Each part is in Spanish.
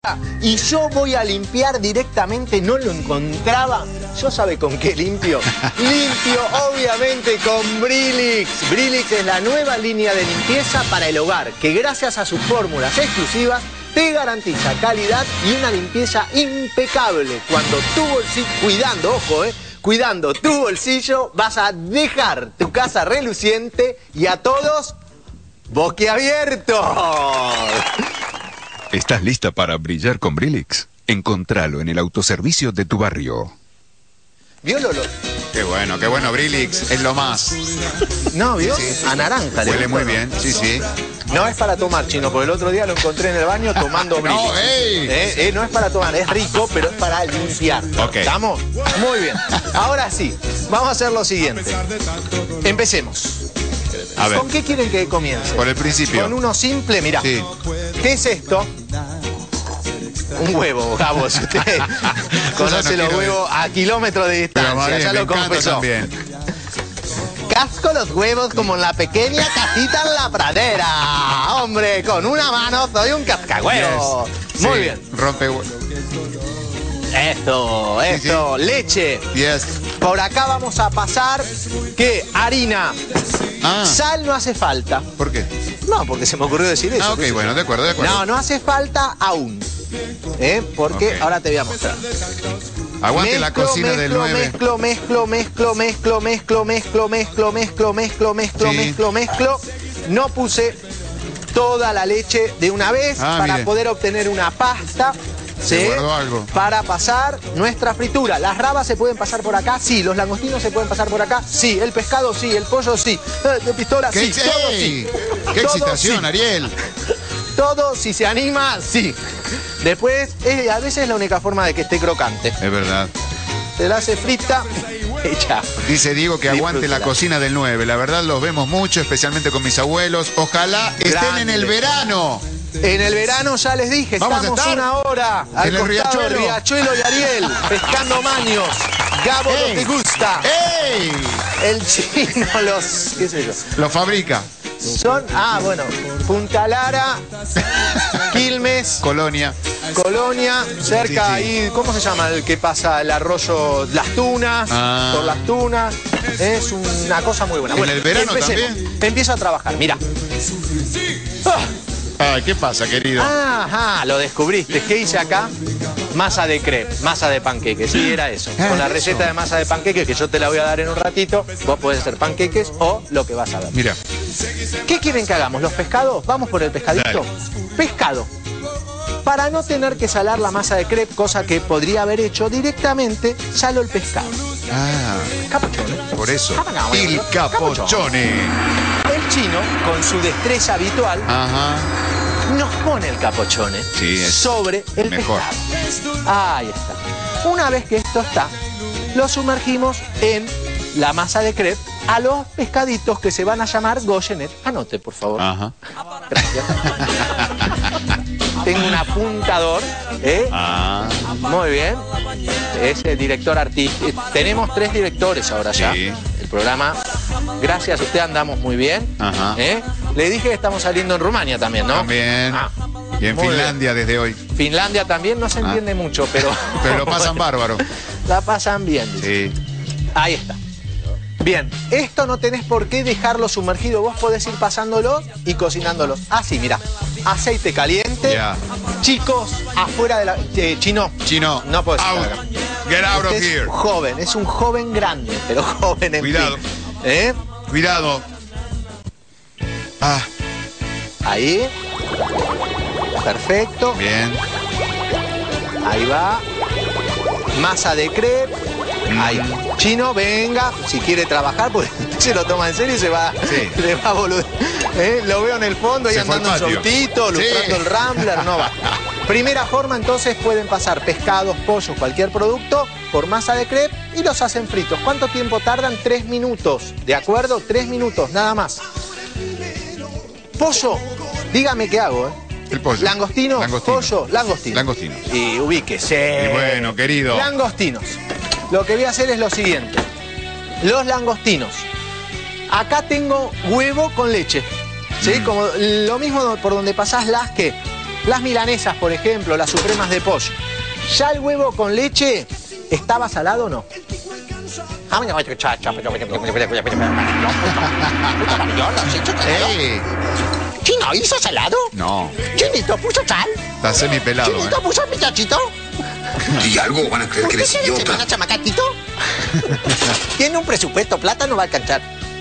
y yo voy a limpiar directamente, no lo encontraba. ¿Yo sabe con qué limpio? Limpio, obviamente, con Brillix. Brillix es la nueva línea de limpieza para el hogar, que gracias a sus fórmulas exclusivas te garantiza calidad y una limpieza impecable. Cuando tu bolsillo, cuidando, ojo, cuidando tu bolsillo, vas a dejar tu casa reluciente y a todos boquiabiertos. ¿Estás lista para brillar con Brillix? Encontralo en el autoservicio de tu barrio. ¿Vio Lolo? Qué bueno, Brillix, es lo más. No, ¿vio? Sí, sí. A naranja. Huele muy bien, sí, sí. No es para tomar, Chino, porque el otro día lo encontré en el baño tomando Brillix. No, ey. No es para tomar, es rico, pero es para limpiar. Ok. ¿Estamos? Muy bien. Ahora sí, vamos a hacer lo siguiente. Empecemos. A ver, ¿Con qué quieren que comience? por el principio. Con uno simple, mirá. Sí. ¿Qué es esto? Un huevo, Gabo. Si usted conoce los huevos a kilómetros de distancia, ya lo confesó. También. Casco los huevos como en la pequeña casita en la pradera. Hombre, con una mano soy un cascahuevo. Yes. Muy Sí, bien. rompe. Esto, Sí. leche. Yes. Por acá vamos a pasar que harina. Ah, Sal no hace falta. ¿por qué? No, porque se me ocurrió decir eso. Ah, ok, qué sé bueno, yo. de acuerdo, de acuerdo. No, no hace falta aún. Porque Ok. ahora te voy a mostrar. Aguante la cocina del 9. Mezclo. No puse toda la leche de una vez para mire. poder obtener una pasta. Se ¿sí? guardó algo. Para pasar nuestra fritura. ¿Las rabas se pueden pasar por acá? Sí. ¿Los langostinos se pueden pasar por acá? Sí. ¿El pescado? Sí. ¿El pollo? Sí. ¿De pistola? Sí. Todo sí. ¡Qué Todo excitación, sí. Ariel! Todo, si se anima, sí. Después, a veces es la única forma de que esté crocante. Es verdad. Se la hace frita y ya. Dice Diego que aguante la Disfrútela. cocina del 9. La verdad los vemos mucho, especialmente con mis abuelos. Ojalá estén en el Grande. verano. En el verano ya les dije, Vamos a estamos estar una hora al en el costado de Riachuelo. Riachuelo y Ariel, pescando maños. Gabo no ¡Ey! te gusta. ¡Ey! El chino qué sé yo. Lo fabrica. Son, bueno, Punta Lara, Quilmes, Colonia. Colonia, cerca Sí, sí. ahí, ¿cómo se llama el que pasa el arroyo? Las Tunas, Ah. por Las Tunas. Es una cosa muy buena. ¿En el verano empecemos. también? Empiezo a trabajar, mira. Ay, ¿qué pasa, querido? Ajá, lo descubriste. ¿Qué hice acá? Masa de crepe, masa de panqueques. Sí, era eso. Con la receta de masa de panqueques, que yo te la voy a dar en un ratito, vos podés hacer panqueques o lo que vas a ver. Mira. ¿Qué quieren que hagamos? ¿Los pescados? ¿Vamos por el pescadito? Dale. Pescado. Para no tener que salar la masa de crepe, cosa que podría haber hecho directamente, salo el pescado. Ah, Capuchone. por eso. Capuchone. Il Capoccione. El chino, con su destreza habitual, Ajá. nos pone el capochone Sí, es sobre el mejor. pescado. Ahí está. Una vez que esto está, lo sumergimos en la masa de crepe a los pescaditos que se van a llamar Goyenet. Anote, por favor. Ajá. Gracias. Tengo un apuntador. Ah, Muy bien. Es el director artístico. Tenemos 3 directores ahora ya. Sí. El programa, gracias a usted, andamos muy bien. Ajá. Le dije que estamos saliendo en Rumania también, ¿no? también. Ah, Y en muy Finlandia desde hoy. Finlandia también no se entiende mucho, pero... Pero lo pasan bárbaro. La pasan bien. Sí. Ahí está. Bien, esto no tenés por qué dejarlo sumergido. Vos podés ir pasándolo y cocinándolos. Así, mirá. Aceite caliente. Ya. Chicos, afuera de la... Chino. Chino. No puedo decir Out. nada. Get out of Usted here. es joven, es un joven grande, pero joven en Cuidado. fin. Cuidado. Ah, Ahí. Perfecto. bien. Ahí va. Masa de crepe. Ahí. Chino, venga, si quiere trabajar, porque se lo toma en serio y se va, Sí. le va a boludear. Lo veo en el fondo, ahí Se fue andando en al patio. soltito, lustrando Sí. el Rambler, no va. Primera forma, entonces, pueden pasar pescados, pollos, cualquier producto por masa de crepe y los hacen fritos. ¿Cuánto tiempo tardan? 3 minutos, ¿de acuerdo? 3 minutos, nada más. Pollo, dígame qué hago, El pollo. Langostino, Langostino. pollo, langostino. Langostino. Y ubíquese. Y bueno, querido. Langostinos. Lo que voy a hacer es lo siguiente. Los langostinos. Acá tengo huevo con leche. ¿Sí? Como lo mismo por donde pasás las que Las milanesas, por ejemplo, las supremas de pollo. ¿Ya el huevo con leche estaba salado o no? ¿Chino hizo salado? No. ¿Chinito puso sal? Está semipelado. ¿Chinito puso pichachito? Y algo van a creer que eres idiota. ¿Una chamacatito? Tiene un presupuesto, plata no va a alcanzar.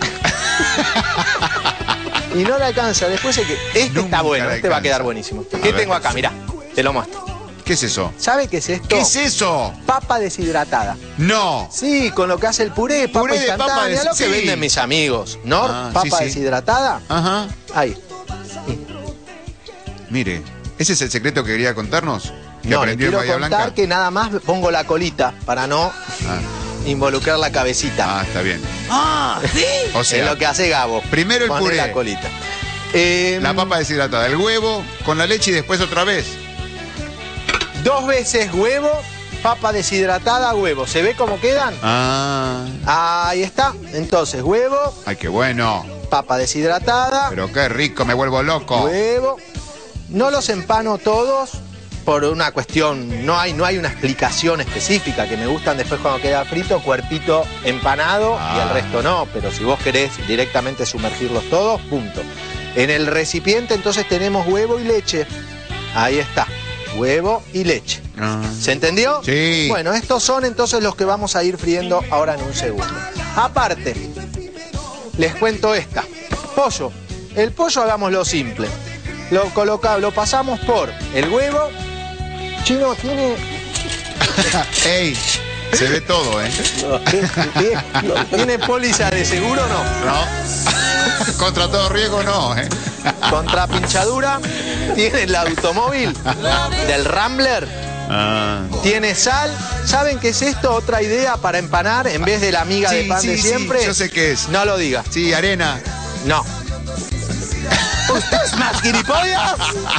Y no le alcanza, después es que este Nunca está bueno, le este va a quedar alcanza. buenísimo. A ¿Qué ver. tengo acá? Mirá, te lo muestro. ¿Qué es eso? ¿Sabe qué es esto? ¿Qué es eso? Papa deshidratada. No. Sí, con lo que hace el puré, papa Puré de instantánea, papa lo que sí. venden mis amigos. ¿No? Ah, Papa sí, sí. deshidratada. Ajá. Ahí. Mire, ¿ese es el secreto que quería contarnos? Que No, le aprendió en quiero Bahía contar Blanca. que nada más pongo la colita para no involucrar la cabecita. Ah, está bien. ¿Sí? O Es sea, lo que hace Gabo. primero el Pone puré. la colita. la papa deshidratada, el huevo con la leche y después otra vez. 2 veces huevo, papa deshidratada, huevo. ¿Se ve cómo quedan? Ah, Ahí está. Entonces, huevo, ay, qué bueno. papa deshidratada, Pero qué rico, me vuelvo loco. huevo. No los empano todos por una cuestión, no hay una explicación específica, que me gustan después cuando queda frito, cuerpito empanado y el resto no, pero si vos querés directamente sumergirlos todos, punto. En el recipiente entonces tenemos huevo y leche. Ahí está, huevo y leche. ¿Se entendió? Sí. Bueno, estos son entonces los que vamos a ir friendo ahora en un segundo. Aparte, les cuento esta. Pollo. El pollo hagámoslo simple. Lo pasamos por el huevo. Chino, tiene... Ey, se ve todo, ¿eh? ¿Tiene póliza de seguro o no? No. Contra todo riesgo no, ¿eh? Contra pinchadura. Tiene el automóvil del Rambler. Tiene sal. ¿Saben qué es esto? Otra idea para empanar en vez de la miga de Sí, pan sí, de sí, siempre. yo sé qué es. No lo diga. Sí, arena. No. ¿Usted es más gilipollas?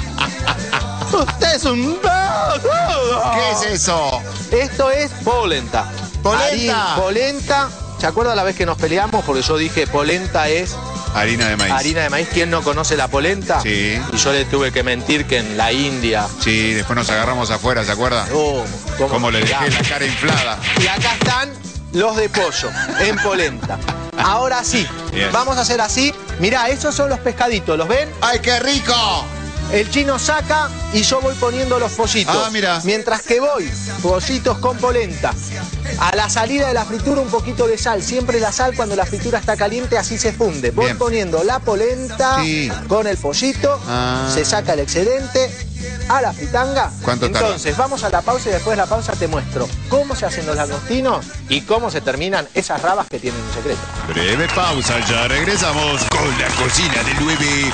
¡Usted es un... ¿Qué es eso? Esto es polenta. Polenta. Polenta. ¿Se acuerda la vez que nos peleamos? Porque yo dije polenta es Harina de maíz. harina de maíz. ¿Quién no conoce la polenta? Sí. Y yo le tuve que mentir que en la India... Sí, después nos agarramos afuera, ¿se acuerda? Oh, Como le dejé la cara inflada. Y acá están los de pollo, en polenta. Ahora sí, Bien. vamos a hacer así. Mirá, esos son los pescaditos, ¿los ven? ¡Ay, qué rico! El chino saca y yo voy poniendo los pollitos. Ah, mira. Mientras que voy, pollitos con polenta. A la salida de la fritura un poquito de sal. Siempre la sal cuando la fritura está caliente, así se funde. Voy Bien. poniendo la polenta Sí. con el pollito. Se saca el excedente a la fritanga. ¿Cuánto tarda? Entonces, vamos a la pausa y después de la pausa te muestro cómo se hacen los langostinos y cómo se terminan esas rabas que tienen un secreto. Breve pausa, ya regresamos con la cocina del 9.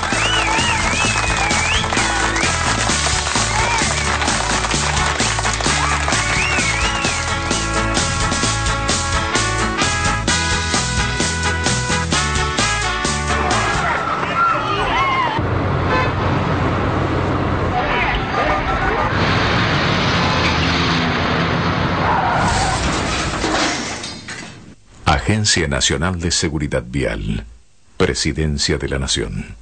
Agencia Nacional de Seguridad Vial. Presidencia de la Nación.